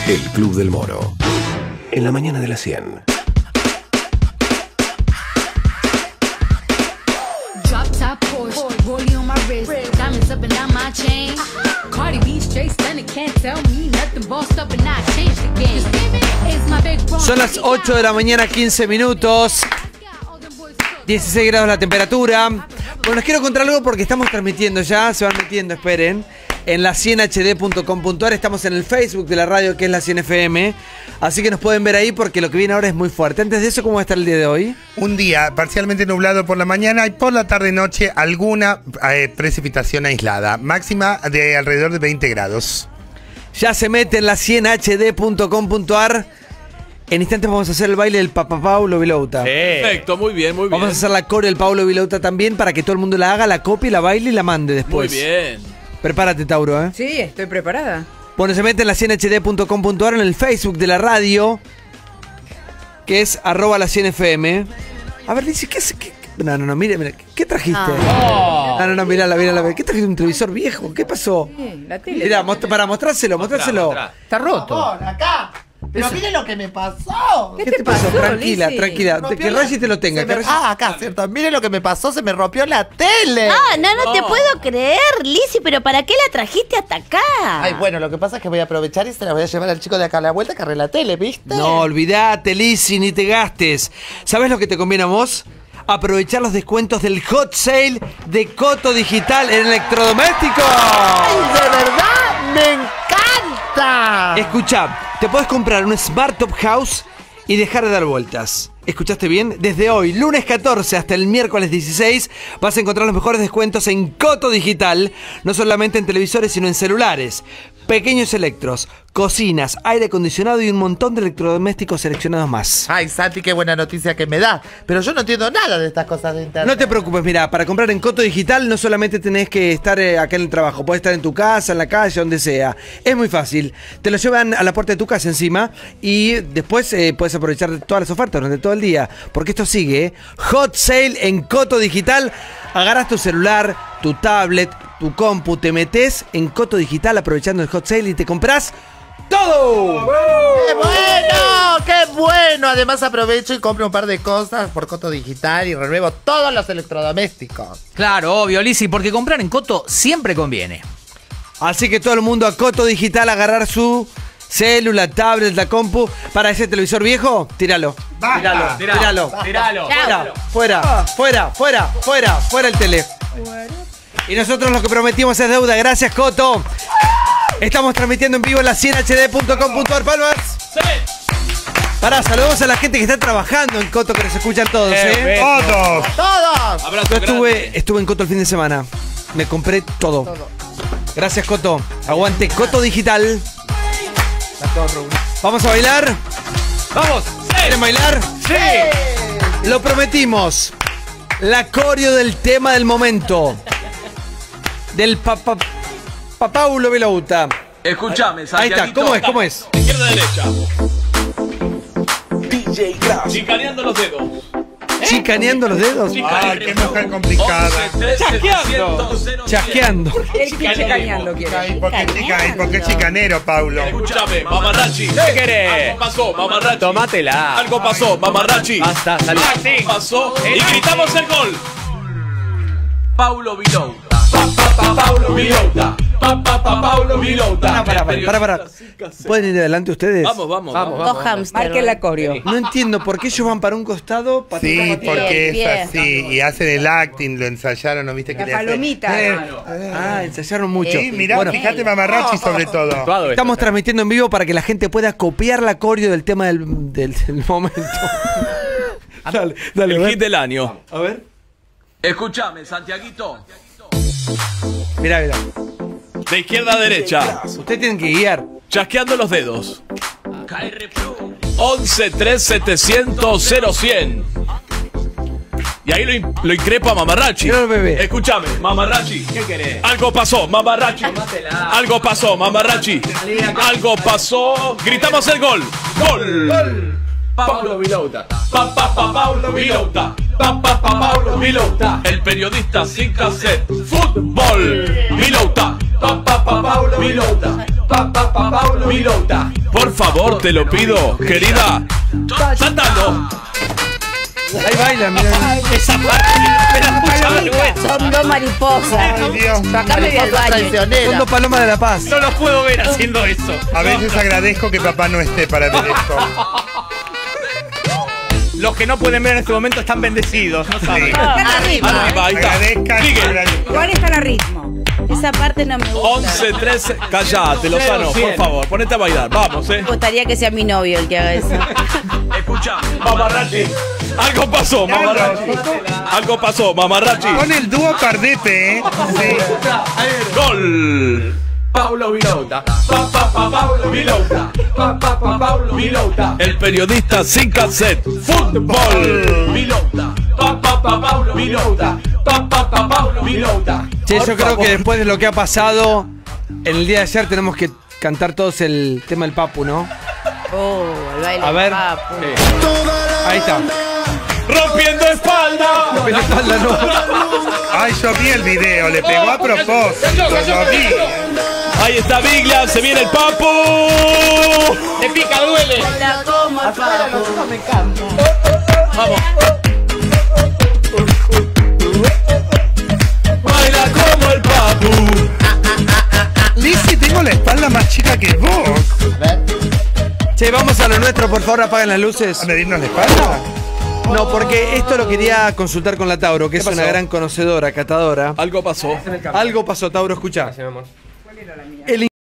El Club del Moro. En la mañana de las 100. Drop top Porsche, rollie on my wrist, diamonds up and down my chain. Cardi B straight stunning, can't tell me nothing. Bossed up and I changed the game. It's my big bro. Son las 8 de la mañana, 15 minutos. 16 grados la temperatura. Bueno, les quiero contar algo porque estamos transmitiendo ya. Se van metiendo, esperen. En la 100hd.com.ar. Estamos en el Facebook de la radio, que es la 100 FM. Así que nos pueden ver ahí porque lo que viene ahora es muy fuerte. Antes de eso, ¿cómo va a estar el día de hoy? Un día parcialmente nublado por la mañana y por la tarde-noche alguna precipitación aislada. Máxima de alrededor de 20 grados. Ya se mete en la 100hd.com.ar. En instantes vamos a hacer el baile del Papá Paulo Vilouta. Perfecto, muy bien, muy bien. Vamos a hacer la coreo del Paulo Vilouta también para que todo el mundo la haga, la copie, la baile y la mande después. Muy bien. Prepárate, Tauro, ¿eh? Sí, estoy preparada. Bueno, se mete en la 100hd.com.ar, en el Facebook de la radio, que es @la 100fm. A ver, dice, ¿qué hace? No, mire, ¿qué trajiste? No, mírala. ¿Qué trajiste? ¿Un televisor viejo? ¿Qué pasó? Sí, la tele. Mirá, para mostrárselo. Está roto. Acá. Pero mire lo que me pasó. ¿Qué te pasó, Tranquila. Rompió Que Rashi te lo tenga. acá, cierto. Mire lo que me pasó, se me rompió la tele. No te puedo creer, Lizzy, pero ¿para qué la trajiste hasta acá? Ay, bueno, lo que pasa es que voy a aprovechar y se la voy a llevar al chico de acá a la vuelta que arregle la tele, ¿viste? No, olvídate, Lizzy, ni te gastes. ¿Sabes lo que te conviene a vos? Aprovechar los descuentos del Hot Sale de Coto Digital en electrodomésticos. ¡Ay, de verdad! ¡Me encanta! Escucha, te podés comprar un Smart Top House y dejar de dar vueltas. ¿Escuchaste bien? Desde hoy, lunes 14 hasta el miércoles 16, vas a encontrar los mejores descuentos en Coto Digital, no solamente en televisores, sino en celulares, pequeños electros, cocinas, aire acondicionado y un montón de electrodomésticos seleccionados más. Ay, Santi, qué buena noticia que me da. Pero yo no entiendo nada de estas cosas de internet. No te preocupes, mira, para comprar en Coto Digital no solamente tenés que estar acá en el trabajo, podés estar en tu casa, en la calle, donde sea. Es muy fácil. Te lo llevan a la puerta de tu casa encima y después puedes aprovechar de todas las ofertas durante todo el día. Porque esto sigue, Hot Sale en Coto Digital. Agarras tu celular, tu tablet, tu compu, te metés en Coto Digital aprovechando el Hot Sale y te compras todo. ¡Qué bueno! ¡Qué bueno! Además aprovecho y compro un par de cosas por Coto Digital y renuevo todos los electrodomésticos. Claro, obvio, Lizzy, porque comprar en Coto siempre conviene. Así que todo el mundo a Coto Digital a agarrar su célula, tablet, la compu. Para ese televisor viejo, tíralo. Tíralo. Fuera el tele. Y nosotros lo que prometimos es deuda. Gracias, Coto. Estamos transmitiendo en vivo en la 100hd.com.ar. Palmas. Sí. Saludos a la gente que está trabajando en Coto, que nos escuchan todos, ¡Todos! Abrazo Yo estuve en Coto el fin de semana. Me compré todo. Gracias, Coto. Aguante Coto Digital. ¿Vamos a bailar? ¡Vamos! ¿Quieren bailar? ¡Sí! Lo prometimos. La coreo del tema del momento. Del Paulo Vilouta. Escuchame, Ahí Santiaguito. está, ¿cómo es? Izquierda, derecha. DJ Glass. Chicaneando los dedos. ¿Chicaneando los dedos? Ay, qué mujer complicada. 11-13-700-0. Chasqueando. El que chicaneando quiere. Ay, ¿por qué chicanero, Paulo? Escúchame, mamarrachi. ¿Qué querés? Algo pasó, mamarrachi. Tómatela. Algo pasó, mamarrachi. Basta, salí. Algo pasó y gritamos el gol. Paulo Vilouta. Paulo Vilouta. Paulo Vilouta. Para. ¿Pueden ir adelante ustedes? Vamos. Dos hamsters. Marquen la coreo. No entiendo por qué ellos van para un costado. Sí, porque Bien. es así. Y hacen el acting, lo ensayaron, ¿no viste? La que le hacen? palomita. Ensayaron mucho. Mirá, Bueno, fíjate Mamarrachi sobre todo. estamos transmitiendo en vivo para que la gente pueda copiar la coreo del tema del momento. Dale, a El ver. hit del año. A ver. Escúchame, Santiaguito. Mirá. De izquierda a derecha. Ustedes tienen que guiar. Chasqueando los dedos. 11-3-700-0100. Y ahí lo increpa Mamarrachi. Mira el bebé. Escúchame, Mamarrachi. ¿Qué querés? Algo pasó, Mamarrachi. Algo pasó, Mamarrachi. Algo pasó. Gritamos el gol. Gol. Paulo Vilouta. Paulo Vilouta. Paulo Vilouta. El periodista sin cassette. Fútbol. Vilouta. Paulo Vilouta. Paulo Vilouta. Por Por favor, te lo pido, querida. Saltando. Ahí baila, mira. Esa parte me da mucha vergüenza. Son dos mariposas. Ay, Dios. Yo acá me voy al baño. Son Traicionera. dos palomas de la paz. No los puedo ver haciendo eso. A veces agradezco que papá no esté para ver esto. Los que no pueden ver en este momento están bendecidos, no saben. Arriba, ahí está. Agradezcan. Sigue. Igual están a ritmo. Esa parte no me gusta. 11, 13. Callate, Lozano, por favor. Ponete a bailar. Vamos, Me gustaría que sea mi novio el que haga eso. Escucha, Mamarrachi. Algo pasó, Mamarrachi. Algo pasó, Mamarrachi. Con el dúo Pardepe, ¿eh? Sí. Gol. Paulo Vilauta. Paulo Vilauta. Paulo Vilauta. El periodista sin cassette. Fútbol. Vilauta. Paulo Vilauta. Paulo Vilauta. Che, yo creo que después de lo que ha pasado en el día de ayer tenemos que cantar todos el tema del Papu, ¿no? Oh, el baile A ver. del Papu. Ahí está. Rompiendo espalda. Pero espalda no. Ay, yo vi el video, le pegó a propósito. Lo vi. Ahí está Biglia, se viene el Papu. Te pica, duele. Baila como el Papu. Me encanta. Vamos. Baila como el Papu. Lizzy, tengo la espalda más chica que vos. Che, vamos a lo nuestro, por favor, apaguen las luces. ¿A medirnos la espalda? No, porque esto lo quería consultar con la Tauro, que es una gran conocedora, catadora. Algo pasó. Algo pasó, Tauro, escucha. El